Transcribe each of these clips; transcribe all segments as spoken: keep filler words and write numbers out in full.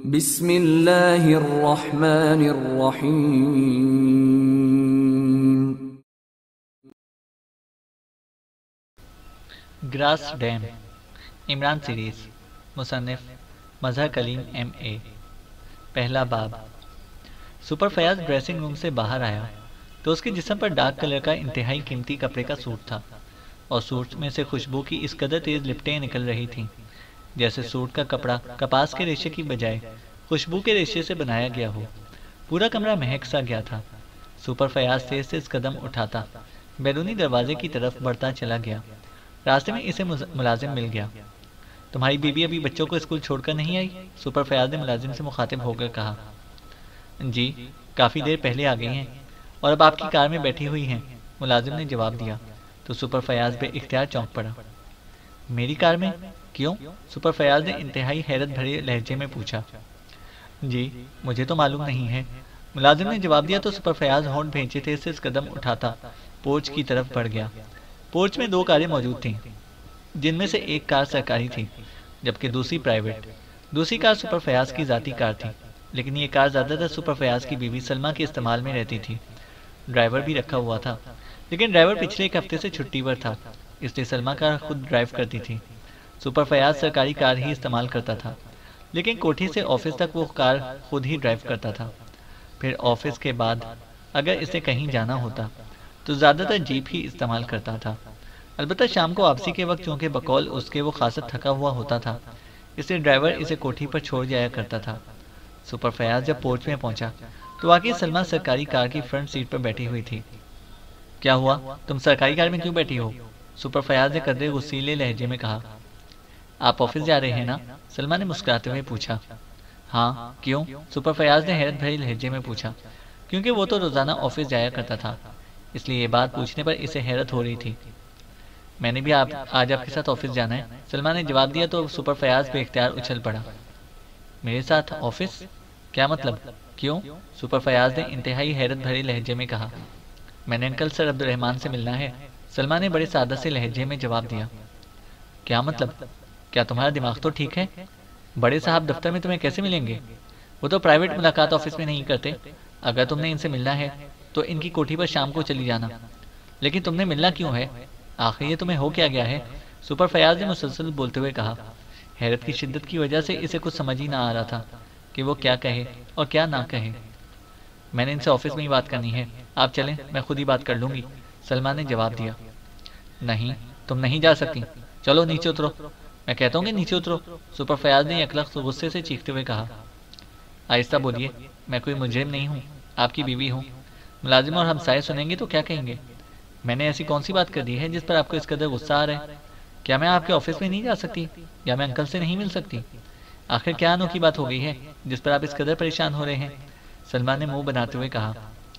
بسم اللہ الرحمن الرحیم۔ گراس ڈیم عمران سیریز، مصنف مظہر کلیم ایم اے۔ پہلا باب۔ سپر فیاض ڈریسنگ روم سے باہر آیا تو اس کے جسم پر ڈارک کلر کا انتہائی قیمتی کپڑے کا سوٹ تھا، اور سوٹ میں سے خوشبو کی اس قدر تیز لپٹیں نکل رہی تھیں جیسے سوٹ کا کپڑا کپاس کے ریشے کی بجائے خوشبو کے ریشے سے بنایا گیا ہو۔ پورا کمرہ مہک سا گیا تھا۔ سپر فیاض تیز تیز قدم اٹھاتا بیرونی دروازے کی طرف بڑھتا چلا گیا۔ راستے میں اسے ملازم مل گیا۔ تمہاری بیوی ابھی بچوں کو اسکول چھوڑ کر نہیں آئی؟ سپر فیاض نے ملازم سے مخاطب ہو کر کہا۔ جی، کافی دیر پہلے آ گئی ہیں اور اب آپ کی کار میں بیٹھی ہوئی ہیں، ملازم نے جواب دیا تو سپر فیاض بے اختیار چونک پڑا۔ میری کار میں؟ کیوں؟ سپر فیاض نے انتہائی حیرت بھرے لہجے میں پوچھا۔ جی، مجھے تو معلوم نہیں ہے، ملازم نے جواب دیا تو سپر فیاض ہونٹ بھینچے تیز تیز قدم اٹھاتا پورچ کی طرف بڑھ گیا۔ پورچ میں دو کاریں موجود تھیں، جن میں سے ایک کار سرکاری تھی جبکہ دوسری پرائیویٹ۔ دوسری کار سپر فیاض کی ذاتی کار تھی، لیکن یہ کار زیادہ تر سپر فیاض کی بیوی سلمیٰ کے استعمال میں رہتی تھی۔ ڈرائیور بھی رکھا ہوا تھا، لیکن ڈرائیور پچھلے ایک ہفتے سے چھٹی پر تھا، اس لیے سلمیٰ کار خود ڈرائیو کرتی تھی۔ سپر فیاض سرکاری کار ہی استعمال کرتا تھا، لیکن کوٹھی سے آفس تک وہ کار خود ہی ڈرائیو کرتا تھا۔ پھر آفس کے بعد اگر اسے کہیں جانا ہوتا تو زیادہ تر جیپ ہی استعمال کرتا تھا۔ البتہ شام کو واپسی کے وقت چونکہ بقول اس کے وہ خاصا تھکا ہوا ہوتا تھا، اس لیے ڈرائیور اسے کوٹھی پر چھوڑ جایا کرتا تھا۔ سپر فیاض جب پورچ میں پہنچا تو واقعی سلمیٰ سرکاری کار کی فرنٹ سیٹ پر بیٹھی ہوئی تھی۔ کیا ہوا؟ تم سرکاری کار میں کیوں بیٹھی ہو؟ سپر فیاض نے قدرے غصیلے لہجے میں کہا۔ آپ آفس جا رہے ہیں نا؟ سلمیٰ نے مسکراتے ہوئے پوچھا۔ ہاں، کیوں؟ سپر فیاض نے حیرت بھری لہجے میں پوچھا۔ کیونکہ وہ تو روزانہ آفس جایا کرتا تھا، اس لیے یہ بات پوچھنے پر اسے حیرت ہو رہی تھی۔ میں نے بھی آپ آج آپ کے ساتھ آفس جانا ہے، سلمیٰ نے جواب دیا تو سپر فیاض بے اختیار اچھل پڑا۔ میرے ساتھ آفس؟ کیا مطلب؟ کیوں؟ سپر فیاض نے انتہائی حیرت بھرے لہجے میں کہا۔ میں نے انکل سر عبد الرحمان سے ملنا ہے، سلمیٰ نے بڑے سادہ سے لہجے میں جواب دیا۔ کیا مطلب؟ کیا تمہارا دماغ تو ٹھیک ہے؟ بڑے صاحب دفتر میں تمہیں کیسے ملیں گے؟ وہ تو پرائیویٹ ملاقات آفس میں نہیں کرتے۔ اگر تم نے ان سے ملنا ہے تو ان کی کوٹھی پر شام کو چلی جانا۔ لیکن تم نے ملنا کیوں ہے؟ آخر یہ تمہیں ہو کیا گیا ہے؟ سپر فیاض نے مسلسل بولتے ہوئے کہا۔ حیرت کی شدت کی وجہ سے اسے کچھ سمجھ ہی نہ آ رہا تھا کہ وہ کیا کہے اور کیا نہ کہے۔ میں نے ان سے آفس میں ہی بات کرنی ہے، آپ چلیں، میں خود ہی بات کر لوں گی، سلمیٰ نے جواب دیا۔ نہیں، تم نہیں جا سکتی، چلو نیچے اترو، میں کہتا ہوں کہ نیچے اترو، سپر فیاض نے یکلخت غصے سے چیختے ہوئے کہا۔ آہستہ بولیے، میں کوئی مجرم نہیں ہوں، آپ کی بیوی ہوں، ملازم اور ہمسائے سنیں گے تو کیا کہیں گے؟ میں نے ایسی کون سی بات کر دی ہے جس پر آپ کو اس قدر غصہ آ رہا ہے؟ کیا میں آپ کے آفس میں نہیں جا سکتی یا میں انکل سے نہیں مل سکتی؟ آخر کیا انوکھی بات ہو گئی ہے جس پر آپ اس قدر پریشان ہو رہے ہیں؟ سلمیٰ نے منہ بناتے ہوئے کہا۔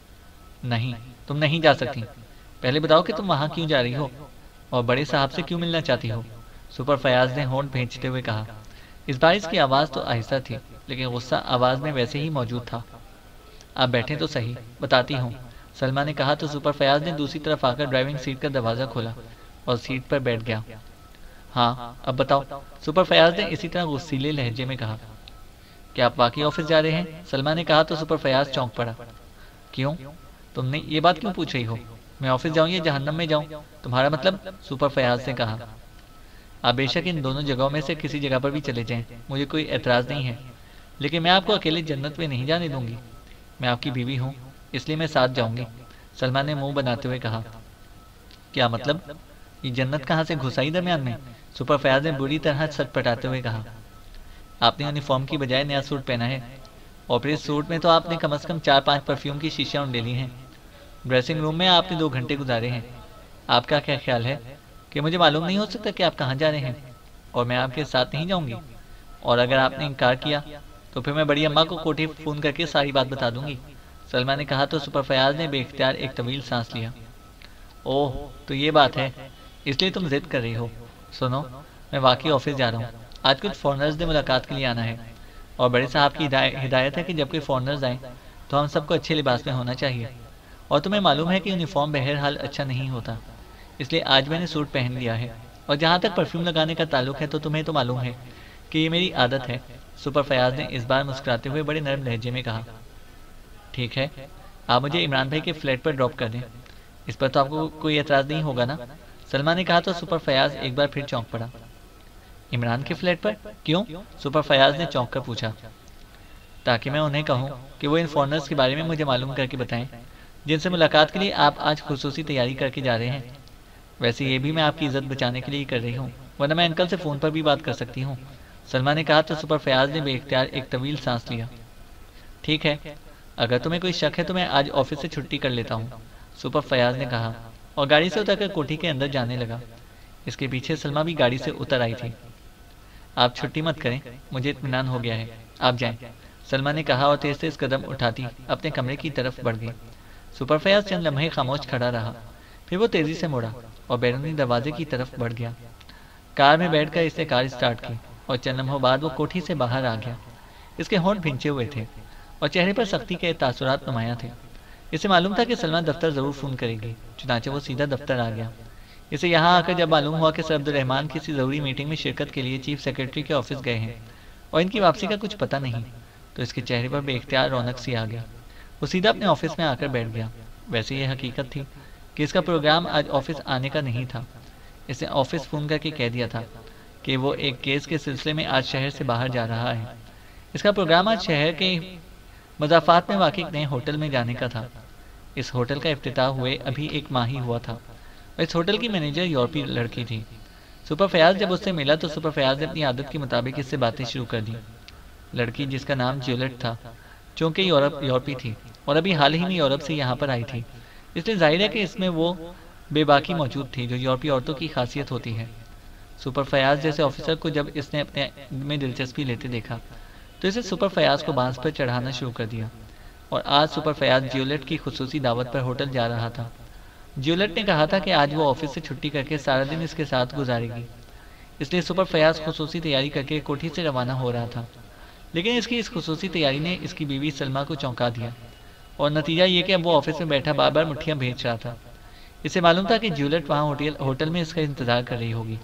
نہیں، تم نہیں جا سکتی، پہلے بتاؤ کہ تم وہاں کیوں جا رہی ہو اور بڑے صاحب سے کیوں ملنا چاہتی ہو؟ سپر فیاض نے ہونٹ بھینچتے ہوئے کہا۔ اس بار اس کی آواز تو آہستہ تھی، لیکن غصہ آواز میں ویسے ہی موجود تھا۔ آپ بیٹھیں تو صحیح، بتاتی ہوں، سلمیٰ نے کہا تو سپر فیاض نے دوسری طرف آ کر ڈرائیونگ سیٹ کا دروازہ کھولا اور سیٹ پر بیٹھ گیا۔ ہاں، اب بتاؤ، سپر فیاض نے اسی طرح غصیلے لہجے میں کہا۔ کیا آپ واقعی آفس جا رہے ہیں؟ سلمیٰ نے کہا تو سپر فیاض چونک پڑا۔ کیوں؟ تم نے یہ بات کیوں پوچھ رہی ہو؟ میں آفس جاؤں یا جہنم میں جاؤں، تمہارا مطلب؟ سپر فیاض نے کہا۔ آپ بے شک ان دونوں جگہوں میں سے کسی جگہ پر بھی چلے جائیں، مجھے کوئی اعتراض نہیں ہے، لیکن میں آپ کو اکیلے جنت میں نہیں جانے دوں گی، میں آپ کی بیوی ہوں، اس لیے میں ساتھ جاؤں گی، سلمیٰ نے منہ بناتے ہوئے کہا۔ کیا مطلب؟ یہ جنت کہاں سے گھس آئی درمیان میں؟ سپر فیاض نے بری طرح سٹ پٹاتے ہوئے کہا۔ آپ نے یونیفارم کی بجائے نیا سوٹ پہنا ہے، اور پھر اس سوٹ میں تو آپ نے کم از کم چار پانچ پرفیوم کی شیشیاں لے لی ہیں۔ ڈریسنگ روم میں آپ نے دو گھنٹے گزارے ہیں۔ آپ کا کیا خیال ہے کہ مجھے معلوم نہیں ہو سکتا کہ آپ کہاں جا رہے ہیں اور میں آپ کے ساتھ نہیں جاؤں گی؟ اور اگر آپ نے انکار کیا تو پھر میں بڑی اماں کو کوٹھی فون کر کے ساری بات بتا دوں گی، سلمیٰ نے کہا تو سپر فیاض نے بے اختیار ایک طویل سانس لیا۔ اوہ، تو یہ بات ہے، اس لیے تم ضد کر رہی ہو۔ سنو، میں واقعی آفس جا رہا ہوں، آج کچھ فورنرز نے ملاقات کے لیے آنا ہے، اور بڑے صاحب کی ہدایت ہے کہ جب کوئی فورنرز آئیں تو ہم سب کو اچھے لباس میں ہونا چاہیے، اور تمہیں معلوم ہے کہ یونیفارم بہرحال اچھا نہیں ہوتا، اس لیے آج میں نے سوٹ پہن لیا ہے، اور جہاں تک پرفیوم لگانے کا تعلق ہے تو تمہیں تو معلوم ہے کہ یہ میری عادت ہے، سپر فیاض نے اس بار مسکراتے ہوئے بڑے نرم لہجے میں کہا، ٹھیک ہے، آپ مجھے عمران بھائی کے فلیٹ پر ڈراپ کر دیں، اس پر تو آپ کو کوئی اعتراض نہیں ہوگا نا؟ سلما نے کہا تو سپر فیاض ایک بار پھر چونک پڑا۔ عمران کے فلیٹ پر کیوں؟ سپر فیاض نے چونک کر پوچھا۔ تاکہ میں انہیں کہوں کہ وہ ان فورنرز کے بارے میں مجھے معلوم کر کے بتائیں جن سے ملاقات کے لیے آپ آج خصوصی تیاری کر کے جا رہے ہیں۔ ویسے یہ بھی میں آپ کی عزت بچانے کے لیے کر رہی ہوں، ورنہ میں انکل سے فون پر بھی بات کر سکتی ہوں۔ سلما نے کہا تو سپر فیاض نے بے اختیار ایک طویل سانس لیا۔ ٹھیک ہے، اگر تمہیں کوئی شک ہے تو میں آج آفس سے چھٹی کر لیتا ہوں، سپر فیاض نے کہا اور گاڑی سے اتر کر کوٹھی کے اندر جانے لگا۔ اس کے پیچھے سلما بھی گاڑی سے اتر آئی تھی۔ آپ چھٹی مت کریں، مجھے اطمینان ہو گیا ہے، آپ جائیں، سلما نے کہا اور تیز تیز قدم اٹھاتی اپنے کمرے کی طرف بڑھ گئی۔ سپر فیاض چند لمحے خاموش کھڑا رہا، پھر وہ تیزی سے مڑا اور بیرونی دروازے کی طرف بڑھ گیا۔ کار میں بیٹھ کر اس نے کار اسٹارٹ کی اور چند لمحوں بعد وہ کوٹھی سے باہر آ گیا۔ اس کے ہونٹ بھنچے ہوئے تھے اور چہرے پر سختی کے تاثرات نمایاں تھے۔ اسے معلوم تھا کہ سلما دفتر ضرور فون کرے گی، چنانچہ وہ سیدھا دفتر آ گیا۔ اسے یہاں آ کر جب معلوم ہوا کہ سر عبدالرحمن کسی ضروری میٹنگ میں شرکت کے لیے چیف سیکرٹری کے آفس گئے ہیں اور ان کی واپسی کا کچھ پتہ نہیں، تو اس کے چہرے پر بے اختیار رونق سی آ گیا۔ وہ سیدھا اپنے آفس میں آ کر بیٹھ گیا۔ ویسے یہ حقیقت تھی کہ اس کا پروگرام آج آفس آنے کا نہیں تھا۔ اس نے آفس فون کر کے کہہ دیا تھا کہ وہ ایک کیس کے سلسلے میں آج شہر سے باہر جا رہا ہے۔ اس کا پروگرام آج شہر کے مضافات میں واقع ایک نئے ہوٹل میں جانے کا تھا۔ اس ہوٹل کا افتتاح ہوئے ابھی ایک ماہ ہی ہوا تھا اور اس ہوٹل کی مینیجر یورپی لڑکی تھی۔ سپر فیاض جب اس سے ملا تو سپر فیاض نے اپنی عادت کے مطابق اس سے باتیں شروع کر دی۔ لڑکی جس کا نام جیولٹ تھا، چونکہ یورپ یورپی تھی اور ابھی حال ہی میں یورپ سے یہاں پر آئی تھی، اس لیے ظاہر ہے کہ اس میں وہ بے باکی موجود تھی جو یورپی عورتوں کی خاصیت ہوتی ہے۔ سپر فیاض جیسے آفیسر کو جب اس نے اپنے میں دلچسپی لیتے دیکھا تو اسے سپر فیاض کو بانس پر چڑھانا شروع کر دیا، اور آج سپر فیاض جیولٹ کی خصوصی دعوت پر ہوٹل جا رہا تھا۔ جیولٹ نے کہا تھا کہ آج وہ آفس سے چھٹی کر کے سارا دن اس کے ساتھ گزارے گی، اس لیے سپر فیاض خصوصی تیاری کر کے کوٹھی سے روانہ ہو رہا تھا۔ لیکن اس کی اس خصوصی تیاری نے اس کی بیوی سلما کو چونکا دیا، اور نتیجہ یہ کہ اب وہ آفس میں بیٹھا بار بار مٹھیاں بھیج رہا تھا۔ اسے معلوم تھا کہ جیولٹ وہاں ہوٹل میں اس کا انتظار کر رہی ہوگی،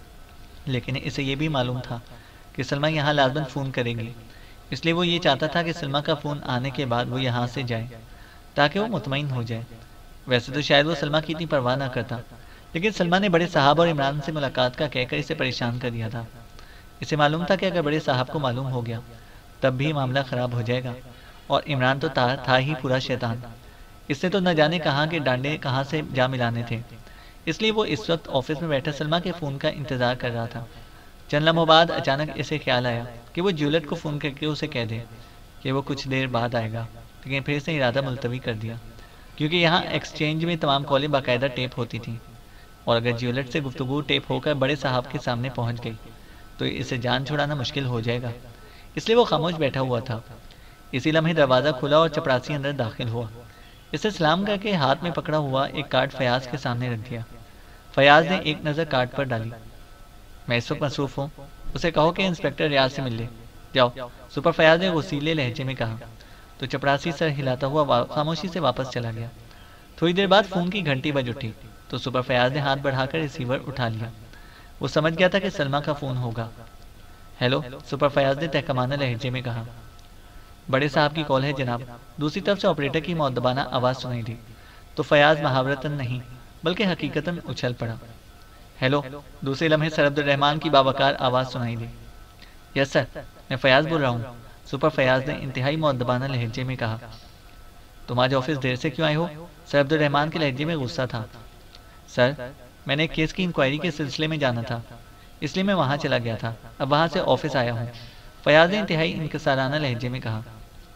لیکن اسے یہ بھی معلوم تھا کہ سلما یہاں لازماً فون کرے گی، اس لیے وہ یہ چاہتا تھا کہ سلما کا فون آنے کے بعد وہ یہاں سے جائے تاکہ وہ مطمئن ہو جائے۔ ویسے تو شاید وہ سلما کی اتنی پرواہ نہ کرتا، لیکن سلما نے بڑے صاحب اور عمران سے ملاقات کا کہہ کر اسے پریشان کر دیا تھا۔ اسے معلوم تھا کہ اگر بڑے صاحب کو معلوم ہو گیا تب بھی معاملہ خراب ہو جائے گا، اور عمران تو تھا ہی پورا شیطان، اس نے تو نہ جانے کہاں کے ڈانڈے کہاں سے جا ملانے تھے۔ اس لیے وہ اس وقت آفس میں بیٹھا سلما کے فون کا انتظار کر رہا تھا۔ چند لمحوں بعد اچانک اسے خیال آیا کہ وہ جیولٹ کو فون کر کے اسے کہہ دے کہ وہ کچھ دیر بعد آئے گا، لیکن پھر اس نے ارادہ ملتوی کر دیا، کیونکہ یہاں ایکسچینج میں تمام کالیں باقاعدہ ٹیپ ہوتی تھیں، اور اگر جیولٹ سے گفتگو ٹیپ ہو کر بڑے صاحب کے سامنے پہنچ گئی تو اسے جان چھڑانا مشکل ہو جائے گا۔ اس لیے وہ خاموش بیٹھا ہوا تھا۔ اسی لمحے دروازہ کھلا اور چپراسی اندر داخل ہوا۔ اسے سلام کر کے ہاتھ میں پکڑا ہوا ایک کارڈ فیاض کے سامنے رکھ دیا۔ فیاض نے ایک نظر کارڈ پر ڈالی۔ میں اس وقت مصروف ہوں، اسے کہو کہ انسپکٹر ریاض سے مل لے، جاؤ، سپر فیاض نے غصیلے لہجے میں کہا، تو چپراسی سر ہلاتا ہوا خاموشی سے واپس چلا گیا۔ تھوڑی دیر بعد فون کی گھنٹی بج اٹھی تو سپر فیاض نے ہاتھ بڑھا کر ریسیور اٹھا لیا۔ وہ سمجھ گیا تھا کہ سلما کا فون ہوگا۔ ہیلو، سپر فیاض نے تہکمانہ لہجے میں کہا۔ بڑے صاحب کی کال ہے جناب، دوسری طرف سے آپریٹر کی مؤدبانہ آواز سنائی دی تو فیاض محاورتاً نہیں بلکہ حقیقتاً اچھل پڑا۔ ہیلو، دوسرے لمحے سر عبدالرحمن کی باوقار آواز سنائی دی۔ یس سر، میں فیاض بول رہا ہوں، سپر فیاض نے انتہائی مؤدبانہ لہجے میں کہا۔ تم آج آفس دیر سے کیوں آئے ہو؟ سر عبدالرحمن کے لہجے میں غصہ تھا۔ سر، میں نے ایک کیس کی انکوائری کے سلسلے میں جانا تھا، اس لیے میں وہاں چلا گیا تھا، اب وہاں سے آفس آیا ہوں، فیاض نے انتہائی انکسارانہ لہجے میں کہا۔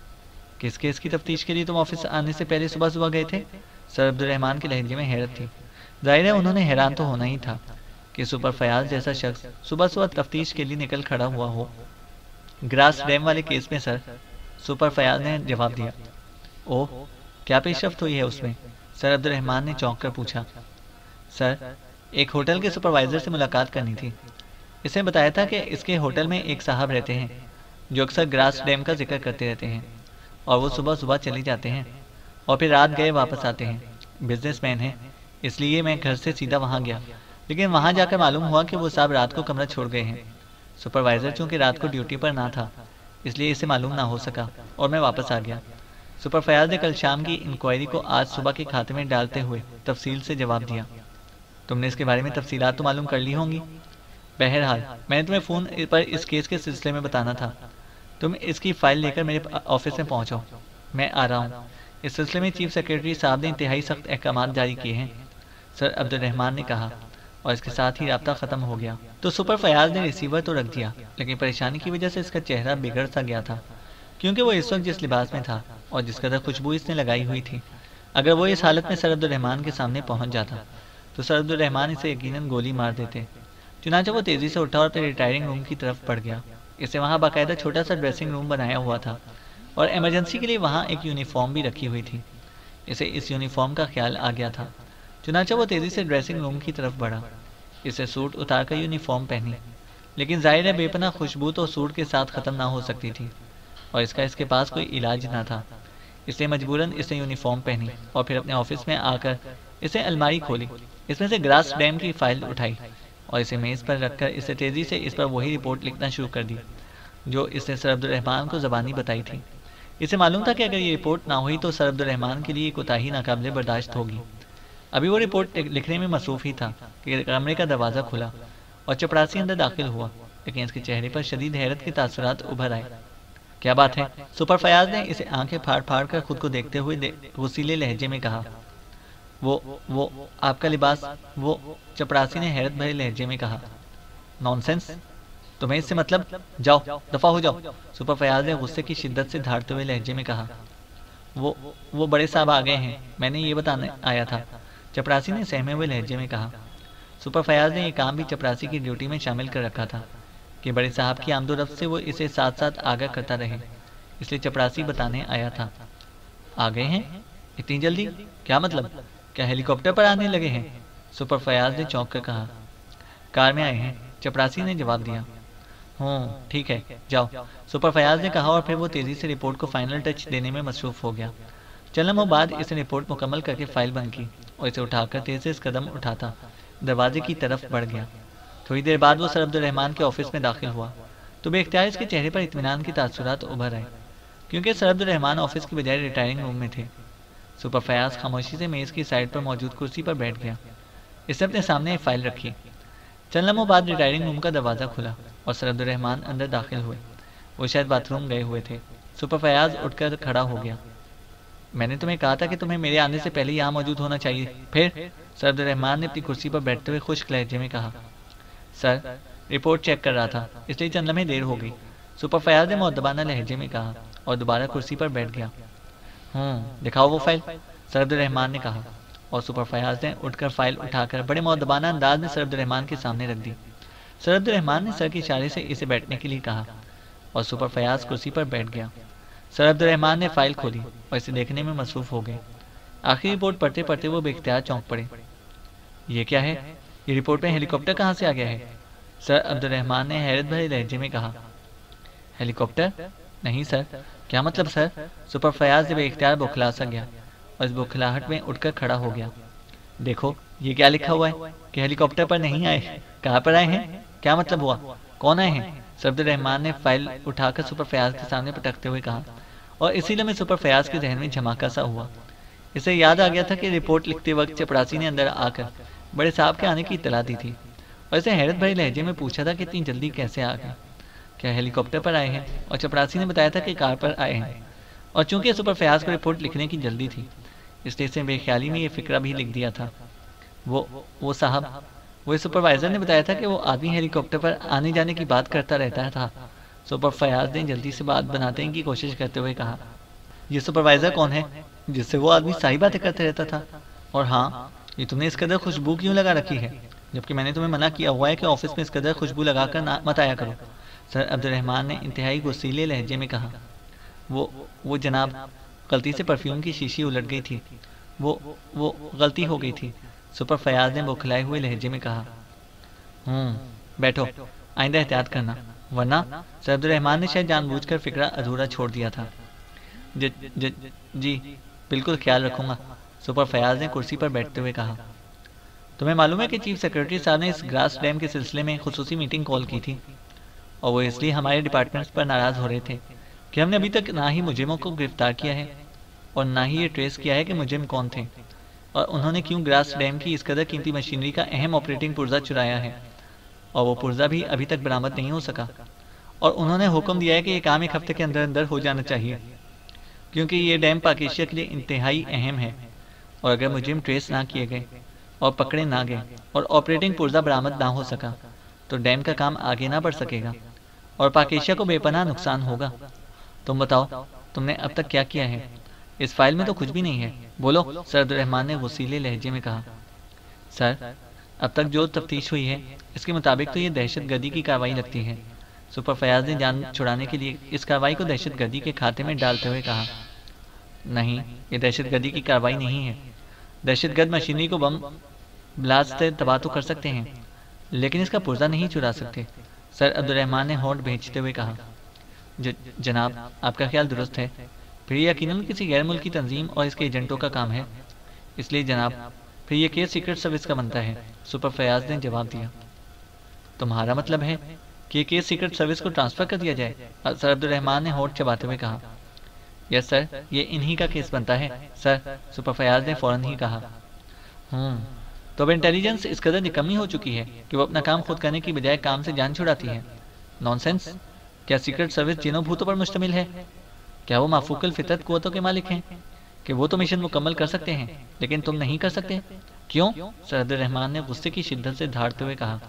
کس کیس کی تفتیش کے لیے تم آفس آنے سے پہلے صبح صبح گئے تھے؟ سر عبدالرحمن کے لہجے میں حیرت تھی۔ ظاہر ہے انہوں نے حیران تو ہونا ہی تھا کہ سپر فیاض جیسا شخص صبح صبح تفتیش کے لیے نکل کھڑا ہوا ہو۔ گراس ڈیم والے کیس میں سر، سپر فیاض نے جواب دیا۔ اوہ، کیا پیش رفت ہوئی ہے اس میں؟ سر عبدالرحمن نے چونک کر پوچھا۔ سر، ایک ہوٹل کے سپروائزر سے ملاقات کرنی تھی۔ اس نے بتایا تھا کہ اس کے ہوٹل میں ایک صاحب رہتے ہیں جو اکثر گراس ڈیم کا ذکر کرتے رہتے ہیں، اور وہ صبح صبح چلے جاتے ہیں اور پھر رات گئے واپس آتے ہیں۔ بزنس مین ہیں، اس لیے میں گھر سے سیدھا وہاں گیا، لیکن وہاں جا کر معلوم ہوا کہ وہ صاحب رات کو کمرہ چھوڑ گئے ہیں۔ سپروائزر چونکہ رات کو ڈیوٹی پر نہ تھا، اس لیے اسے معلوم نہ ہو سکا اور میں واپس آ گیا۔ سپر فیاض نے کل شام کی انکوائری کو آج صبح کے کھاتے میں ڈالتے ہوئے تفصیل سے جواب دیا۔ تم نے اس کے بارے میں تفصیلات تو معلوم کر لی ہوں گی؟ بہرحال میں نے تمہیں فون پر اس کیس کے سلسلے میں بتانا تھا۔ تم اس کی فائل لے کر میرے آفس میں پہنچو، میں آ رہا ہوں۔ اس سلسلے میں چیف سیکرٹری صاحب نے انتہائی سخت احکامات جاری کیے ہیں، سر عبد الرحمن نے کہا، اور اس کے ساتھ ہی رابطہ ختم ہو گیا۔ تو سپر فیاض نے ریسیور تو رکھ دیا، لیکن پریشانی کی وجہ سے اس کا چہرہ بگڑ سا گیا تھا، کیونکہ وہ اس وقت جس لباس میں تھا اور جس قدر خوشبو اس نے لگائی ہوئی تھی، اگر وہ اس حالت میں سر عبد الرحمن کے سامنے پہنچ جاتا تو سر عبد الرحمن اسے یقیناً گولی مار دیتے۔ چنانچہ وہ تیزی سے اٹھا اور پھر ریٹائرنگ روم کی طرف بڑھ گیا۔ اسے وہاں باقاعدہ چھوٹا سا ڈریسنگ روم بنایا ہوا تھا اور ایمرجنسی کے لیے وہاں ایک یونیفارم بھی رکھی ہوئی تھی۔ اسے اس یونیفارم کا خیال آ گیا تھا، چنانچہ وہ تیزی سے ڈریسنگ روم کی طرف بڑھا۔ اسے سوٹ اتار کر یونیفارم پہنی، لیکن ظاہر ہے بے پناہ خوشبو تو سوٹ کے ساتھ ختم نہ ہو سکتی تھی، اور اس کا اس کے پاس کوئی علاج نہ تھا، اس لیے مجبوراً اس نے یونیفارم پہنی اور پھر اپنے آفس میں آ کر اسے الماری کھولی، اس میں سے گراس ڈیم کی فائل اٹھائی اور اسے میز پر رکھ کر اسے تیزی سے اس پر وہی رپورٹ لکھنا شروع کر دی جو اس نے سر عبد الرحمن کو زبانی بتائی تھی۔ اسے معلوم تھا کہ اگر یہ رپورٹ نہ ہوئی تو سر عبد الرحمن کے لیے یہ کوتاہی ناقابل برداشت ہوگی۔ ابھی وہ رپورٹ لکھنے میں مصروف ہی تھا کہ کمرے کا دروازہ کھلا اور چپڑاسی اندر داخل ہوا، لیکن اس کے چہرے پر شدید حیرت کے تاثرات ابھر آئے۔ کیا بات ہے؟ سپر فیاض نے اسے آنکھیں پھاڑ پھاڑ کر خود کو دیکھتے ہوئے غصیلے لہجے میں کہا۔ وہ وہ آپ کا لباس، وہ چپڑاسی نے حیرت بھرے لہجے میں کہا۔ نونسنس، تمہیں اس سے مطلب؟ جاؤ دفع ہو جاؤ، سپر فیاض نے غصے کی شدت سے دھاڑتے ہوئے لہجے میں کہا۔ وہ وہ بڑے صاحب آ گئے ہیں، میں نے یہ بتانے آیا تھا، چپڑاسی نے سہمے ہوئے لہجے میں کہا۔ سپر فیاض نے یہ کام بھی چپڑاسی کی ڈیوٹی میں شامل کر رکھا تھا کہ بڑے صاحب کی آمد و رفت سے وہ اسے ساتھ ساتھ آگاہ کرتا رہے، اس لیے چپڑاسی بتانے آیا تھا۔ آ گئے ہیں؟ اتنی جلدی؟ کیا مطلب؟ کیا ہیلی کاپٹر پر آنے لگے ہیں؟ سپر فیاض نے چونک کر کہا۔ کار میں آئے ہیں، چپڑاسی نے جواب دیا۔ ہوں ٹھیک ہے، جاؤ، سپر فیاض نے کہا، اور پھر وہ تیزی سے رپورٹ کو فائنل ٹچ دینے میں مصروف ہو گیا۔ چند لمحوں بعد اس نے رپورٹ مکمل کر کے فائل بند کی اور اسے اٹھا کر تیز سے اس قدم اٹھاتا دروازے کی طرف بڑھ گیا۔ تھوڑی دیر بعد وہ سر عبد الرحمن کے آفس میں داخل ہوا تو بے اختیار اس کے چہرے پر اطمینان کی تاثرات ابھر آئے، کیونکہ سر عبد الرحمن آفس کی بجائے ریٹائرنگ روم میں تھے۔ سپر فیاض خاموشی سے میز کی سائڈ پر موجود کرسی پر بیٹھ گیا۔ اس نے اپنے سامنے ایک فائل رکھی۔ چند لمحوں بعد ریٹائرنگ روم کا دروازہ کھلا اور سر عبد الرحمن اندر داخل ہوئے۔ وہ شاید باتھ روم گئے ہوئے تھے۔ سپر فیاض اٹھ کر کھڑا ہو گیا۔ میں نے تمہیں کہا تھا کہ تمہیں میرے آنے سے پہلے یہاں موجود ہونا چاہیے۔ پھر سر عبد الرحمن نے اپنی کرسی پر بیٹھتے ہوئے خشک لہجے میں کہا۔ سر رپورٹ چیک کر رہا تھا، اس لیے چند لمحے دیر ہو گئی، سپر فیاض نے مؤدبانہ لہجے میں کہا اور دوبارہ کرسی پر بیٹھ گیا۔ ہوں دکھاؤ وہ فائل، سر عبد الرحمن نے کہا، اور سپر فیاض نے اٹھ کر فائل اٹھا کر بڑے مؤدبانہ انداز میں سر عبد الرحمن کے سامنے رکھ دی۔ سر عبد الرحمن نے سر کے اشارے سے اسے بیٹھنے کے لیے کہا اور سپر فیاض کرسی پر بیٹھ گیا۔ سر عبد الرحمن نے فائل کھولی اور اسے دیکھنے میں مصروف ہو گئے۔ آخری رپورٹ پڑھتے پڑھتے وہ بے اختیار چونک پڑے۔ یہ کیا ہے؟ یہ رپورٹ میں ہیلی کاپٹر کہاں سے آ گیا ہے؟ سر عبد الرحمن نے حیرت بھرے لہجے میں کہا۔ Helicopter? نہیں سر۔ کیا مطلب سر؟ سپر فیاض بے اختیار بوکھلا سا گیا اور اس بوکھلاہٹ میں اٹھ کر کھڑا ہو گیا۔ دیکھو یہ کیا لکھا ہوا ہے کہ ہیلی کاپٹر پر نہیں آئے، کہاں پر آئے ہیں؟ کیا مطلب ہوا؟ کون آئے ہیں؟ سر عبد الرحمن نے فائل اٹھا کر سپر فیاض کے سامنے پٹکتے ہوئے کہا، اور اسی لمحے سپر فیاض کے ذہن میں دھماکہ سا ہوا۔ اسے یاد آ گیا تھا کہ رپورٹ لکھتے وقت چپڑاسی نے اندر آ کر بڑے صاحب کے آنے کی اطلاع دی تھی اور اسے حیرت بھرے لہجے میں پوچھا تھا کہ اتنی جلدی کیسے آ گئے، کیا ہیلی کاپٹر پر آئے ہیں؟ اور چپڑاسی نے بتایا تھا کہ کار پر آئے ہیں، اور چونکہ سپر فیاض کو رپورٹ لکھنے کی جلدی تھی اس لیے اسے بے خیالی میں یہ فکرہ بھی لکھ دیا تھا۔ وہ وہ صاحب، وہ سپروائزر نے بتایا تھا کہ وہ آدمی ہیلی کاپٹر پر آنے جانے کی بات کرتا رہتا تھا۔ سپر فیاض نے جلدی سے بات بنانے کی کوشش کرتے ہوئے کہا، یہ سپروائزر کون ہے جس سے وہ آدمی صحیح باتیں کرتے رہتا تھا؟ اور ہاں، یہ تم نے اس قدر خوشبو کیوں لگا رکھی ہے جبکہ میں نے تمہیں منع کیا ہوا ہے کہ آفس میں اس قدر خوشبو لگا کر مت آیا کرو؟ سر عبد الرحمن نے انتہائی غصیلے لہجے میں کہا۔ وہ وہ جناب، غلطی سے پرفیوم کی شیشی الٹ گئی تھی، وہ وہ غلطی ہو گئی تھی، سپر فیاض نے بوکھلائے ہوئے لہجے میں کہا۔ ہوں بیٹھو، آئندہ احتیاط کرنا، ورنہ سر عبد الرحمن نے شاید جان بوجھ کر فکرہ ادھورا چھوڑ دیا تھا۔ ج, ج, جی بالکل خیال رکھوں گا، سپر فیاض نے کرسی پر بیٹھتے ہوئے کہا۔ تمہیں معلوم ہے کہ چیف سیکرٹری صاحب نے اس گراس ڈیم کے سلسلے میں خصوصی میٹنگ کال کی تھی، اور وہ اس لیے ہمارے ڈپارٹمنٹس پر ناراض ہو رہے تھے کہ ہم نے ابھی تک نہ ہی مجرموں کو گرفتار کیا ہے اور نہ ہی یہ ٹریس کیا ہے کہ مجرم کون تھے اور انہوں نے کیوں گراس ڈیم کی اس قدر قیمتی مشینری کا اہم آپریٹنگ پرزہ چرایا ہے، اور وہ پرزہ بھی ابھی تک برآمد نہیں ہو سکا، اور انہوں نے حکم دیا ہے کہ یہ کام ایک ہفتے کے اندر اندر ہو جانا چاہیے، کیونکہ یہ ڈیم پاک ایشیا کے لیے انتہائی اہم ہے، اور اگر مجرم ٹریس نہ کیے گئے اور پکڑے نہ گئے اور آپریٹنگ پرزہ برآمد نہ ہو سکا تو ڈیم کا کام آگے نہ بڑھ سکے گا اور پاک ایشیا کو بے پناہ نقصان ہوگا۔ تم بتاؤ، تم نے اب تک کیا کیا ہے؟ اس فائل میں تو کچھ بھی نہیں ہے، بولو، سر عبد الرحمن نے غصیلے لہجے میں کہا۔ سر، اب تک جو تفتیش ہوئی ہے اس کے مطابق تو یہ دہشت گردی کی کارروائی لگتی ہے۔ سپر فیاض نے جان چھڑانے کے لیے اس کارروائی کو دہشت گردی کے کھاتے میں ڈالتے ہوئے کہا۔ نہیں، یہ دہشت گردی کی کارروائی نہیں ہے۔ دہشت گرد مشینری کو بم بلاسٹ سے تباہ تو کر سکتے ہیں، لیکن اس کا پرزہ نہیں چرا سکتے، سر عبد الرحمن نے ہونٹ بھینچتے ہوئے کہا۔ جناب، آپ کا خیال درست ہے، پھر یہ یقیناً کسی غیر ملکی تنظیم اور اس کے ایجنٹوں کا کام ہے، اس لیے جناب پھر یہ کیس سیکرٹ سروس کا بنتا ہے، سپر فیاض نے جواب دیا۔ تمہارا مطلب ہے کہ یہ کیس سیکرٹ سروس کو ٹرانسفر کر دیا جائے؟ سر عبد الرحمن نے ہونٹ چباتے ہوئے کہا۔ یس سر، یہ انہی کا کیس بنتا ہے سر، سپر فیاض نے فوراً ہی کہا۔ ہوں تو اب انٹیلیجنس اس قدر نکمی ہو چکی ہے کہ وہ اپنا کام خود کرنے کی بجائے کام سے جان چھڑاتی ہے۔ Nonsense! کیا سیکرٹ سروس جنوں بھوتوں پر مشتمل ہے؟ کیا وہ مافوق الفطرت قوتوں کے مالک ہیں کہ وہ تو مشن مکمل کر سکتے ہیں لیکن تم نہیں کر سکتے؟ کیوں؟ سر عبد الرحمن نے غصے کی شدت سے دھاڑتے ہوئے کہا۔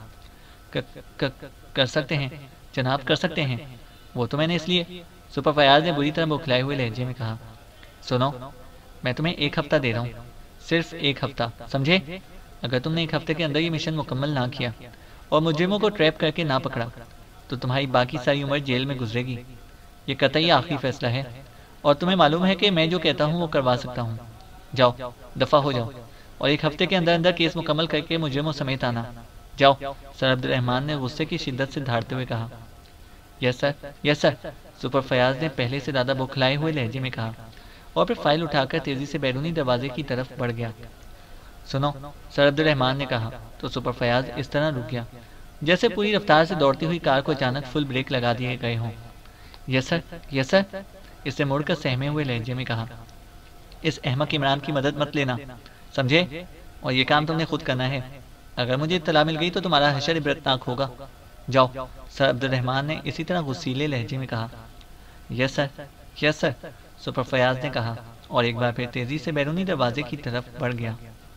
کر سکتے ہیں جناب، کر سکتے ہیں، وہ تو میں نے اس لیے، سپر فیاض نے بری طرح بوکھلائے ہوئے لہجے میں کہا۔ سنو، میں تمہیں ایک ہفتہ دے رہا ہوں، صرف ایک ہفتہ، سمجھے؟ اگر تم نے ایک ہفتے کے اندر یہ مشن مکمل نہ کیا اور مجرموں کو ٹریپ کر کے نہ پکڑا تو تمہاری باقی ساری عمر جیل میں گزرے گی۔ یہ قطعی آخری فیصلہ ہے اور تمہیں معلوم ہے کہ میں جو کہتا ہوں وہ کروا سکتا ہوں۔ جاؤ، دفع ہو جاؤ اور ایک ہفتے کے اندر اندر کیس مکمل کر کے مجرموں سمیت آنا۔ جاؤ، سر عبد الرحمن نے غصے کی شدت سے دھاڑتے ہوئے کہا۔ یس سر، یس سر، سپر فیاض نے پہلے سے زیادہ بوکھلائے ہوئے لہجے میں کہا اور پھر فائل اٹھا کر تیزی سے بیرونی دروازے کی طرف بڑھ گیا۔ سنو، سر عبد الرحمن نے کہا تو سپر فیاض اس طرح رک گیا جیسے پوری رفتار سے دوڑتی ہوئی کار کو اچانک فل بریک لگا دیے گئے ہوں۔ یس سر، یس سر، اس سے مڑ کر سہمے ہوئے لہجے میں کہا۔ اس احمق عمران کی مدد مت لینا، سمجھے؟ اور یہ کام تم نے خود کرنا ہے، اگر مجھے اطلاع مل گئی تو تمہارا حشر عبرتناک ہوگا۔ جاؤ، سر عبد الرحمن نے اسی طرح غصیلے لہجے میں کہا۔ یس سر، یس سر، سپر فیاض نے کہا اور ایک بار پھر تیزی سے بیرونی دروازے کی طرف بڑھ گیا۔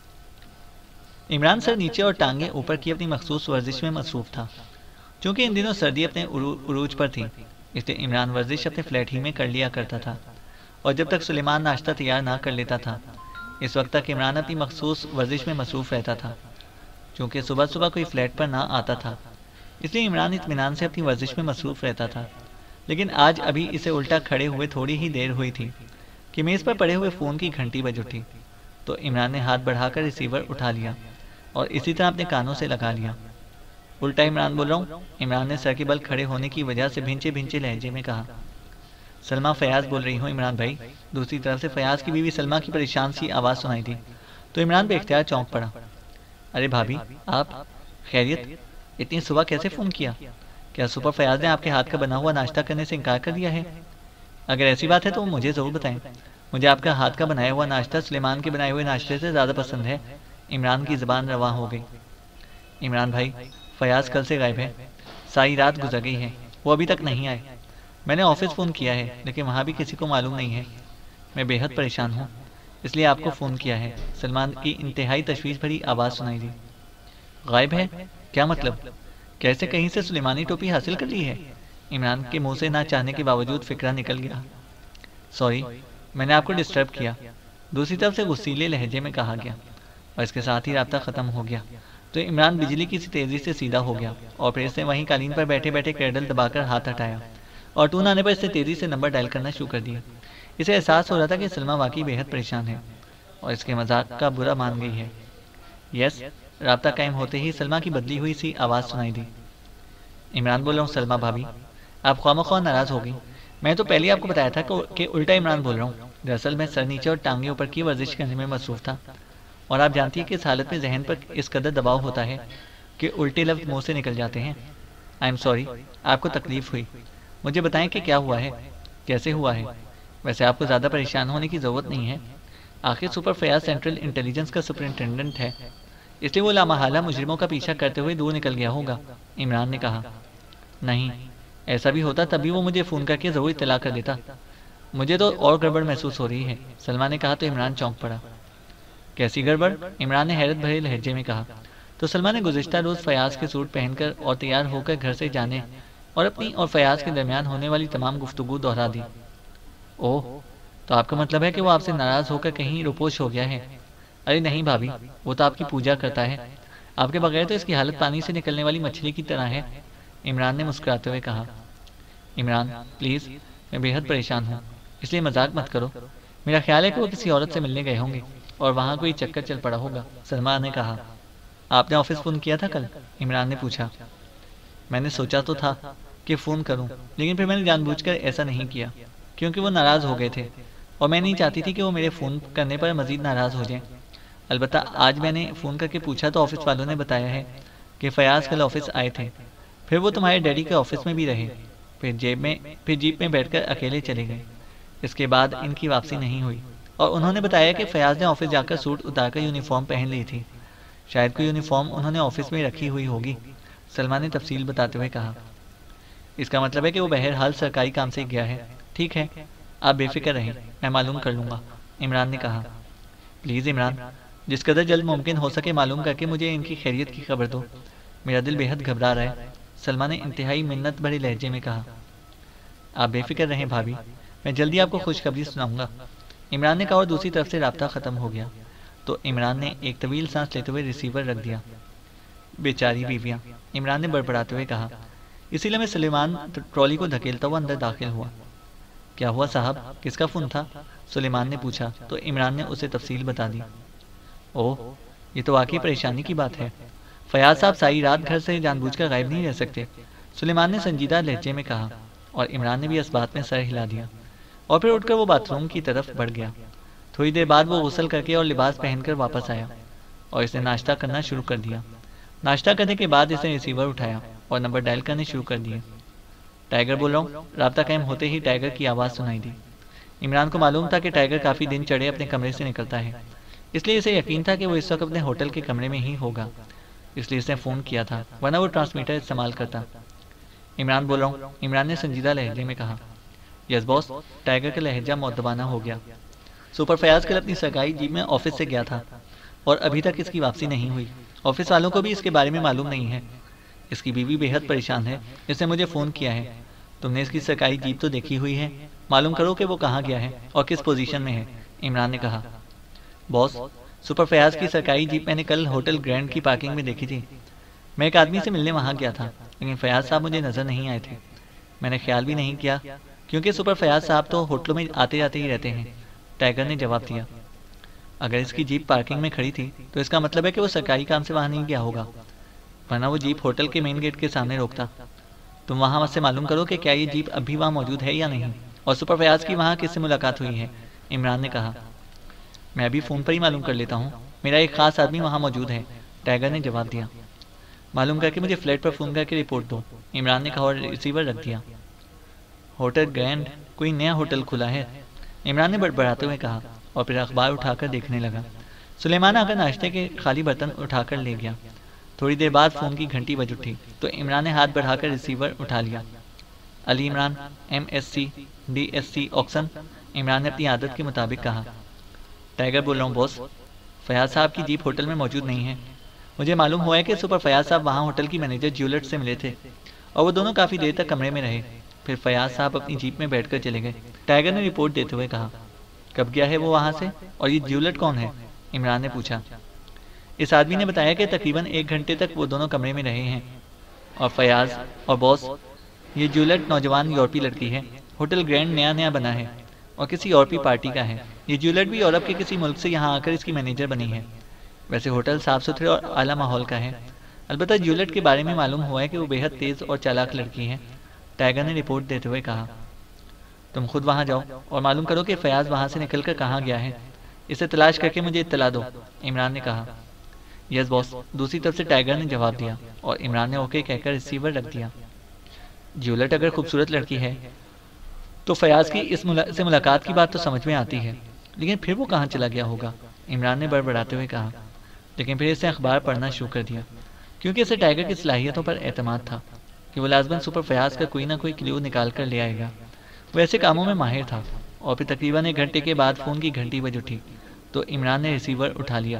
عمران سر نیچے اور ٹانگیں اوپر کی اپنی مخصوص ورزش میں مصروف تھا۔ چونکہ ان دنوں سردی اپنے عروج پر تھی، اس لیے عمران ورزش اپنے فلیٹ ہی میں کر لیا کرتا تھا، اور جب تک سلیمان ناشتہ تیار نہ کر لیتا تھا اس وقت تک عمران اپنی مخصوص ورزش میں مصروف رہتا تھا۔ چونکہ صبح صبح کوئی فلیٹ پر نہ آتا تھا اس لیے عمران اطمینان سے اپنی ورزش میں مصروف رہتا تھا، لیکن آج ابھی اسے الٹا کھڑے ہوئے تھوڑی ہی دیر ہوئی تھی کہ میز پر پڑے ہوئے فون کی گھنٹی بج اٹھی، تو عمران نے ہاتھ بڑھا کر ریسیور اٹھا لیا اور اسی طرح اپنے کانوں سے لگا لیا۔ الٹا عمران بول رہا ہوں، عمران نے سر کے بل کھڑے ہونے کی وجہ سے بھینچے بھینچے لہجے میں کہا۔ سلمہ فیاض بول رہی ہوں عمران بھائی، دوسری طرف سے فیاض کی بیوی سلمہ کی پریشان سی آواز سنائی دی تو عمران بے اختیار چونک پڑا۔ ارے بھابھی، آپ خیریت؟ اتنی صبح کیسے فون کیا؟ کیا سپر فیاض نے آپ کے ہاتھ کا بنا ہوا ناشتہ کرنے سے انکار کر دیا ہے؟ اگر ایسی بات ہے تو مجھے ضرور بتائیں، مجھے آپ کا ہاتھ کا بنایا ہوا ناشتہ سلیمان کے بنائے ہوئے ناشتے سے زیادہ پسند ہے۔ عمران کی زبان رواں ہو گئی۔ عمران بھائی، فیاض کل سے غائب ہے، ساری رات گزر گئی ہے، وہ ابھی تک نہیں آئے۔ میں نے آفس فون کیا ہے لیکن وہاں بھی کسی کو معلوم نہیں ہے، میں بے حد پریشان ہوں، اس لیے آپ کو فون کیا ہے۔ سلمان کی انتہائی تشویش بھری آواز سنائی دی۔ غائب ہے؟ کیا مطلب؟ کیسے کہیں سے سلیمانی ٹوپی حاصل کر لی ہے؟ عمران کے منہ سے نہ چاہنے کے باوجود فکرہ نکل گیا۔ سوری، میں نے آپ کو ڈسٹرب کیا، دوسری طرف سے غصیلے لہجے میں کہا گیا، اور اس کے ساتھ ہی رابطہ ختم ہو گیا تو عمران بجلی کی سی تیزی سے سیدھا ہو گیا اور پھر اس نے وہیں قالین پر بیٹھے بیٹھے کریڈل دبا کر ہاتھ ہٹایا اور ٹون آنے پر اس نے تیزی سے نمبر ڈائل کرنا شروع کر دیا۔ اسے احساس ہو رہا تھا کہ سلمہ واقعی بے حد پریشان ہے اور اس کے مذاق کا برا مان گئی ہے۔ یس، رابطہ قائم ہوتے ہی سلمہ کی بدلی ہوئی سی آواز سنائی دی۔ عمران بول رہا ہوں سلمہ بھابھی، آپ خواہ مخواہ ناراض ہو گئی، میں تو پہلے آپ کو بتایا تھا کہ الٹا عمران بول رہا ہوں۔ دراصل میں سر نیچے اور ٹانگیں اوپر کی ورزش کرنے میں مصروف تھا، اور آپ جانتی ہیں کہ اس حالت میں ذہن پر اس قدر دباؤ ہوتا ہے کہ الٹے لفظ منہ سے نکل جاتے ہیں۔ آئی ایم سوری، آپ کو تکلیف ہوئی، مجھے بتائیں کہ کیا ہوا ہے۔ کیسے ہوا ہے؟ ویسے آپ کو زیادہ پریشان ہونے کی ضرورت نہیں ہے، آخر سپر فیاض سینٹرل انٹیلیجنس کا سپرنٹینڈنٹ ہے، اس لیے وہ لامحالہ مجرموں کا پیچھا کرتے ہوئے دور نکل گیا ہوگا، عمران نے کہا۔ نہیں، ایسا بھی ہوتا تب بھی وہ مجھے فون کر کے ضرور اطلاع کر دیتا۔ مجھے تو اور گڑبڑ محسوس ہو رہی ہے، سلمہ نے کہا تو عمران چونک پڑا۔ کیسی گڑبڑ؟ عمران نے حیرت بھرے لہجے میں کہا۔ تو سلمہ نے گزشتہ روز فیاض کے سوٹ پہن کر اور تیار ہو کر گھر سے جانے اور اپنی اور فیاض کے درمیان ہونے والی تمام گفتگو دہرا دی۔ اوہ، تو آپ کا مطلب ہے کہ وہ آپ سے ناراض ہو کر کہیں روپوش ہو گیا ہے؟ ارے نہیں بھابھی، وہ تو آپ کی پوجا کرتا ہے، آپ کے بغیر تو اس کی حالت پانی سے نکلنے والی مچھلی کی طرح ہے، عمران نے مسکراتے ہوئے کہا۔ عمران پلیز، میں بے حد پریشان ہوں، اس لیے مذاق مت کرو، میرا خیال ہے کہ وہ کسی عورت سے ملنے گئے ہوں گے اور وہاں کوئی چکر چل پڑا ہوگا، سلمہ نے کہا۔ آپ نے آفس فون کیا تھا کل؟ عمران نے پوچھا۔ میں نے سوچا تو تھا کہ فون کروں، لیکن پھر میں نے جان بوجھ کر ایسا نہیں کیا کیونکہ وہ ناراض ہو گئے تھے اور میں نہیں چاہتی تھی کہ وہ میرے فون کرنے پر مزید ناراض ہو جائیں۔ البتہ آج میں نے فون کر کے پوچھا تو آفس والوں نے بتایا ہے کہ فیاض کل آفس آئے تھے، پھر وہ تمہارے ڈیڈی کے آفس میں بھی رہے، پھر جیب میں پھر جیپ میں بیٹھ کر اکیلے چلے گئے، اس کے بعد ان کی واپسی نہیں ہوئی، اور انہوں نے بتایا کہ فیاض نے آفس جا کر سوٹ اتار کر یونیفارم پہن لی تھی، شاید کوئی یونیفارم انہوں نے آفس میں رکھی ہوئی ہوگی، سلمہ نے تفصیل بتاتے ہوئے کہا۔ اس کا مطلب ہے کہ وہ بہرحال سرکاری کام سے گیا ہے۔ ٹھیک ہے، آپ بے فکر رہیں، میں معلوم کر لوں گا، عمران نے کہا۔ پلیز عمران، جس قدر جلد ممکن ہو سکے معلوم کر کے مجھے ان کی خیریت کی خبر دو، میرا دل بے حد گھبرا رہا ہے، سلمہ نے انتہائی منت بھرے لہجے میں کہا۔ آپ بے فکر رہیں بھابھی، میں جلدی آپ کو خوشخبری سناؤں گا، عمران نے کہا، اور دوسری طرف سے رابطہ ختم ہو گیا تو عمران نے ایک طویل سانس لیتے ہوئے ریسیور رکھ دیا۔ بیچاری بیویاں، عمران نے بڑبڑاتے ہوئے کہا۔ اسی لیے میں سلیمان ٹرالی کو دھکیلتا ہوا اندر داخل ہوا۔ کیا ہوا صاحب، کس کا فون تھا؟ سلیمان نے پوچھا تو عمران نے اسے تفصیل بتا دی۔ اوہ، یہ تو واقعی پریشانی کی بات ہے، فیاض صاحب ساری رات گھر سے جان بوجھ کر غائب نہیں رہ سکتے، سلیمان نے سنجیدہ لہجے میں کہا، اور عمران نے بھی اس بات میں سر ہلا دیا، اور پھر اٹھ کر وہ باتھ روم کی طرف بڑھ گیا۔ تھوڑی دیر بعد وہ غسل کر کے اور لباس پہن کر واپس آیا اور اس نے ناشتہ کرنا شروع کر دیا۔ ناشتہ کرنے کے بعد اس نے ریسیور اٹھایا اور نمبر ڈائل کرنے شروع کر دیے۔ ٹائیگر بول رہا ہوں، رابطہ قائم ہوتے ہی ٹائیگر کی آواز سنائی دی۔ عمران کو معلوم تھا کہ ٹائیگر کافی دن چڑھے اپنے کمرے سے نکلتا ہے، اس لیے اسے یقین تھا کہ وہ اس وقت اپنے ہوٹل کے کمرے میں ہی ہوگا، اس لیے اس نے فون کیا تھا، ورنہ وہ ٹرانسمیٹر استعمال کرتا۔ عمران بول رہا ہوں، عمران نے سنجیدہ لہجے میں کہا۔ یس باس، ٹائیگر کا لہجہ مؤدبانہ ہو گیا۔ سپر فیاض کل اپنی سرکاری جیپ میں آفس سے گیا تھا اور ابھی تک اس کی واپسی نہیں ہوئی، آفس والوں کو بھی اس کے بارے میں معلوم نہیں ہے، اس کی بیوی بے حد پریشان ہے، اس نے مجھے فون کیا ہے، تم نے اس کی سرکاری جیپ تو دیکھی ہوئی ہے، معلوم کرو کہ وہ کہاں گیا ہے اور کس پوزیشن میں ہے، عمران نے کہا۔ باس، سپر فیاض کی سرکاری جیپ میں نے کل ہوٹل گرینڈ کی پارکنگ میں دیکھی تھی، میں ایک آدمی سے ملنے وہاں گیا تھا، لیکن فیاض صاحب مجھے نظر نہیں آئے تھے، میں نے خیال بھی نہیں کیا کیونکہ سپر فیاض صاحب تو ہوٹلوں میں آتے جاتے ہی رہتے ہیں، ٹائیگر نے جواب دیا۔ اگر اس کی جیپ پارکنگ میں کھڑی تھی تو اس کا مطلب ہے کہ وہ سرکاری کام سے وہاں نہیں گیا ہوگا، ورنہ وہ جیپ ہوٹل کے مین گیٹ کے سامنے روکتا۔ تم وہاں سے معلوم کرو کہ کیا یہ جیپ اب بھی وہاں موجود ہے یا نہیں، اور سپر فیاض کی وہاں کس سے ملاقات ہوئی ہے، عمران نے کہا۔ میں ابھی فون پر ہی معلوم کر لیتا ہوں، میرا ایک خاص آدمی وہاں موجود ہے، ٹائیگر نے جواب دیا۔ معلوم کر کے مجھے فلیٹ پر فون کر کے رپورٹ دو، عمران نے کہا اور ریسیور رکھ دیا۔ ہوٹل گرینڈ کوئی نیا ہوٹل کھلا ہے، عمران نے بڑبڑاتے ہوئے کہا اور پھر اخبار اٹھا کر دیکھنے لگا۔ سلیمان آ کر ناشتے کے خالی برتن اٹھا کر لے گیا۔ تھوڑی دیر بعد فون کی گھنٹی بج اٹھی تو عمران نے ہاتھ بڑھا کر ریسیور اٹھا لیا۔ Ali Imran, M S C D S C Oxon, Imran نے اپنی عادت کے مطابق کہا۔ ٹائیگر بول رہا ہوں باس، فیاض صاحب کی جیپ ہوٹل میں موجود نہیں ہے، مجھے معلوم ہوا ہے کہ سپر فیاض صاحب وہاں ہوٹل کی مینیجر جیولٹ سے ملے تھے اور وہ دونوں کافی دیر تک کمرے میں رہے، پھر فیاض صاحب اپنی جیپ میں بیٹھ کر چلے گئے، ٹائیگر نے رپورٹ دیتے ہوئے کہا۔ کب گیا ہے وہ وہاں سے، اور یہ جیولٹ کون ہے، عمران نے پوچھا۔ اس آدمی نے بتایا کہ تقریباً ایک گھنٹے تک وہ دونوں کمرے میں رہے ہیں، اور فیاض اور باس، یہ جیولٹ نوجوان یورپی لڑکی ہے، ہوٹل گرینڈ نیا نیا بنا ہے اور کسی یورپی پارٹی کا ہے، یہ جیولٹ بھی یورپ کے کسی ملک سے یہاں آ کر اس کی مینیجر بنی ہے، ویسے ہوٹل صاف ستھرے اور اعلیٰ ماحول کا ہے، البتہ جیولٹ کے بارے میں معلوم ہوا ہے کہ وہ بے حد تیز اور چالاک لڑکی ہے، ٹائیگر نے رپورٹ دیتے ہوئے کہا۔ تم خود وہاں جاؤ اور معلوم کرو کہ فیاض وہاں سے نکل کر کہاں گیا ہے، اسے تلاش کر کے مجھے اطلاع دو، عمران نے کہا۔ یس باس، دوسری طرف سے ٹائیگر نے جواب دیا اور عمران نے اوکے کہہ کر ریسیور رکھ دیا۔ جیولٹ اگر خوبصورت لڑکی ہے تو فیاض کی اس ملا... سے ملاقات کی بات تو سمجھ میں آتی ہے، لیکن پھر وہ کہاں چلا گیا ہوگا؟ عمران نے بڑبڑاتے ہوئے کہا، لیکن پھر اسے اخبار پڑھنا شروع کر دیا، کیونکہ اسے ٹائیگر کی صلاحیتوں پر اعتماد تھا کہ وہ لازماً سپر فیاض کا کوئی نہ کوئی کلیو نکال کر لے آئے گا۔ وہ ایسے کاموں میں ماہر تھا، اور پھر تقریباً ایک گھنٹے کے بعد فون کی گھنٹی بج اٹھی تو عمران نے ریسیور اٹھا لیا۔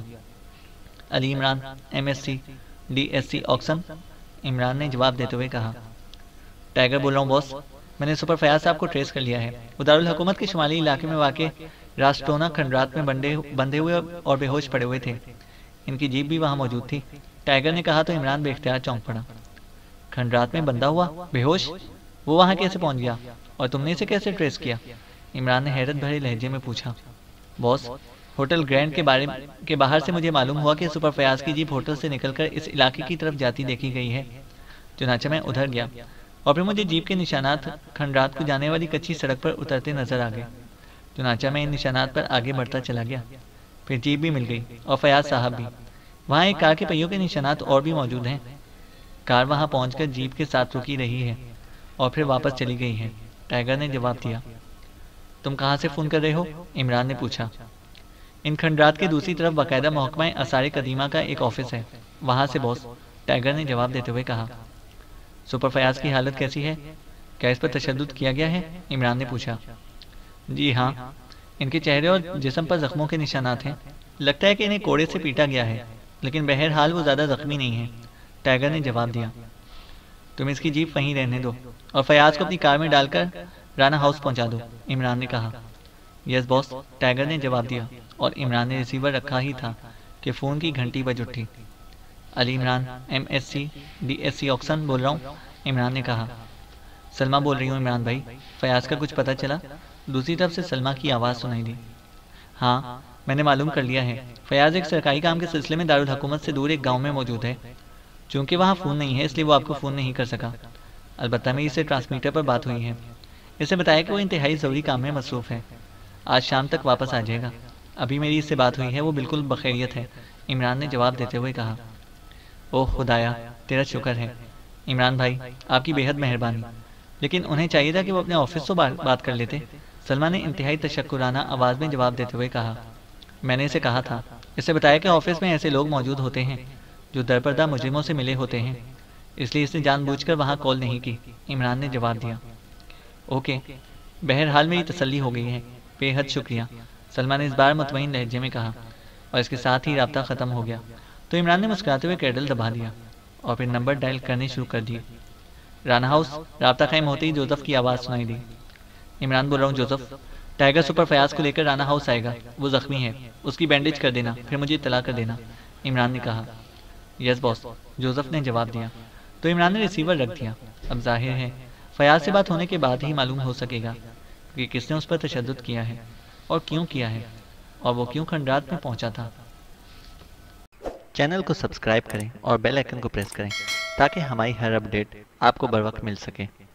Ali Imran, M S C D S C Oxon, Imran نے جواب دیتے ہوئے کہا۔ ٹائیگر بول رہا ہوں باس، میں نے سپر فیاض صاحب کو ٹریس کر لیا ہے۔ وہ دارالحکومت کے شمالی علاقے میں واقع راسٹونا کھنڈرات میں بندے بندھے ہوئے اور بے ہوش پڑے ہوئے تھے۔ ان کی جیپ بھی وہاں موجود تھی۔ ٹائیگر نے کہا تو عمران بے اختیار چونک پڑا۔ کھنڈرات میں بندھا ہوا، بے ہوش؟ وہ وہاں کیسے پہنچ گیا، اور تم نے اسے کیسے ٹریس کیا؟ عمران نے حیرت بھرے لہجے میں پوچھا۔ باس، ہوٹل گرینڈ کے بارے کے باہر سے مجھے معلوم ہوا کہ سپر فیاض کی جیپ ہوٹل سے نکل کر اس علاقے کی طرف جاتی دیکھی گئی ہے۔ چنانچہ میں ادھر گیا، اور پھر مجھے جیپ کے نشانات کھنڈرات کو جانے والی کچی سڑک پر اترتے نظر آ گئے۔ چنانچہ میں ان نشانات پر آگے بڑھتا چلا گیا۔ پھر جیپ بھی مل گئی اور فیاض صاحب بھی۔ وہاں ایک کار کے پہیوں کے نشانات اور بھی موجود ہیں۔ کار وہاں پہنچ کر جیپ کے ساتھ رکی رہی ہے اور پھر واپس چلی گئی ہے، ٹائیگر نے جواب دیا۔ تم کہاں سے فون کر رہے ہو؟ عمران نے پوچھا۔ ان کھنڈرات کے دوسری طرف باقاعدہ محکمہ آثار قدیمہ کا ایک آفس ہے، وہاں سے باس، ٹائیگر نے جواب دیتے ہوئے کہا۔ سپر فیاض کی حالت کیسی ہے؟ کیا اس پر تشدد کیا گیا ہے؟ عمران نے پوچھا۔ جی ہاں، ان کے چہرے اور جسم پر زخموں کے نشانات ہیں، لگتا ہے کہ انہیں کوڑے سے پیٹا گیا ہے، لیکن بہرحال وہ زیادہ زخمی نہیں ہیں، ٹائیگر نے جواب دیا۔ تم اس کی جیپ وہیں رہنے دو اور فیاض کو اپنی کار میں ڈال کر رانا ہاؤس پہنچا دو، عمران نے کہا۔ یس باس، ٹائیگر نے جواب دیا، اور عمران نے ریسیور رکھا ہی تھا کہ فون کی گھنٹی بج اٹھی۔ Ali Imran, M S C D S C Oxon بول رہا ہوں، عمران نے کہا۔ سلمہ بول رہی ہوں عمران بھائی، فیاض کا کچھ پتہ چلا؟ دوسری طرف سے سلمہ کی آواز سنائی دی۔ ہاں، میں نے معلوم کر لیا ہے، فیاض ایک سرکاری کام کے سلسلے میں دارالحکومت سے دور ایک گاؤں میں موجود ہے۔ چونکہ وہاں فون نہیں ہے اس لیے وہ آپ کو فون نہیں کر سکا، البتہ میری اس سے ٹرانسمیٹر پر بات ہوئی ہے۔ اسے بتایا کہ وہ انتہائی ضروری کام میں مصروف ہے، آج شام تک واپس آ جائے گا۔ ابھی میری اس سے بات ہوئی ہے، وہ بالکل بخیریت ہے، عمران نے جواب دیتے ہوئے کہا۔ اوہ خدایا، تیرا شکر ہے عمران بھائی، آپ کی بے حد مہربانی، لیکن انہیں چاہیے تھا کہ وہ اپنے آفس سے بات کر لیتے، سلمہ نے انتہائی تشکرانہ آواز میں جواب دیتے ہوئے کہا۔ میں نے اسے کہا تھا، اسے بتایا کہ آفس میں ایسے لوگ موجود ہوتے ہیں جو درپردہ مجرموں سے ملے ہوتے ہیں، اس لیے اس نے جان بوجھ کر وہاں کال نہیں کی، عمران نے جواب دیا۔ اوکے، بہرحال میری تسلی ہو گئی ہے، بے حد شکریہ، سلمہ نے اس بار مطمئن لہجے میں کہا، اور اس کے ساتھ ہی رابطہ ختم ہو گیا تو عمران نے مسکراتے ہوئے کیڈل دبا دیا اور پھر نمبر ڈائل کرنے شروع کر دیے۔ رانا ہاؤس، رابطہ قائم ہوتے ہی جوزف کی آواز سنائی دی۔ عمران بول رہا ہوں جوزف، ٹائیگر سپر فیاض کو لے کر رانا ہاؤس آئے گا، وہ زخمی ہے، اس کی بینڈیج کر دینا، پھر مجھے اطلاع کر دینا، عمران نے کہا۔ یس باس، جوزف نے جواب دیا تو عمران نے ریسیور رکھ دیا۔ اب ظاہر ہے فیاض سے بات ہونے کے بعد ہی معلوم ہو سکے گا کہ کس نے اس پر تشدد کیا ہے اور کیوں کیا ہے، اور وہ کیوں کھنڈرات میں پہنچا تھا۔ چینل کو سبسکرائب کریں اور بیل آئیکن کو پریس کریں تاکہ ہماری ہر اپڈیٹ آپ کو بر وقت مل سکے۔